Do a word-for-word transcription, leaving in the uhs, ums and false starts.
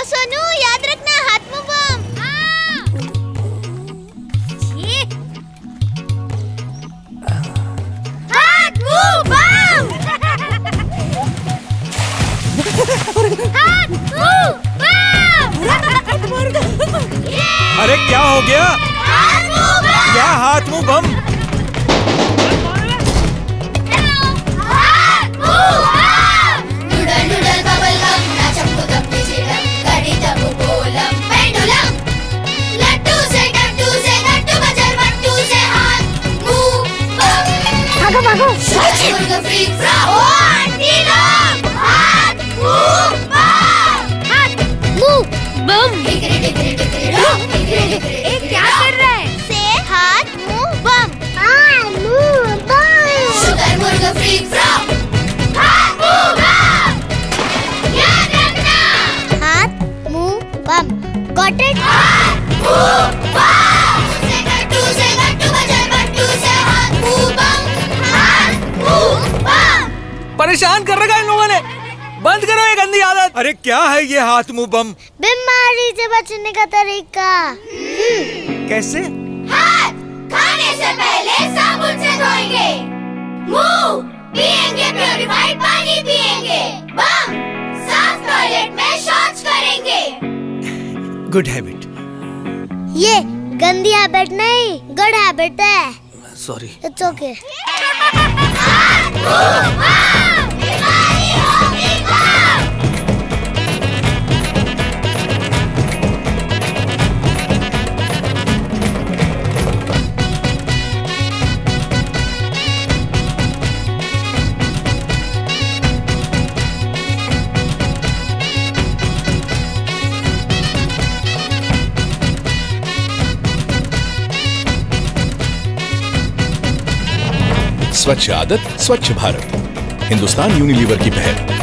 सोनू, याद रखना हाथ मुंह बम। हाथ मुंह बम। हाथ मुंह बम। अरे क्या हो गया? हाथ मुंह बम। क्या हाथ मुंह बम? क्या कर रहा है? से हाथ मुंह बम। हाथ मुंह बम। शुगर मुर्गा फ्रीक फ्रॉक। हाथ मुंह बम। याद रखना। हाथ मुंह बम। Got it? हाथ मुंह बम। से गट्टू से गट्टू बजर बट्टू से हाथ मुंह बम। हाथ मुंह बम। परेशान कर रखा है इन लोगों ने। बंद करो ये गंदी आदत। अरे क्या है ये हाथ मुंह बम? बीमारी से बचने का तरीका। कैसे? हाथ खाने से पहले साबुन से धोएंगे, मुंह पिएंगे, प्योरीफाइड पानी पिएंगे, बम साफ टॉयलेट में शौच करेंगे। Good habit. ये गंदी हैबिट नहीं, गुड हैबिट है। सॉरी। It's okay. हाथ मुंह बम। बीमारी होगी कम। स्वच्छ आदत स्वच्छ भारत, हिंदुस्तान यूनिलीवर की पहल।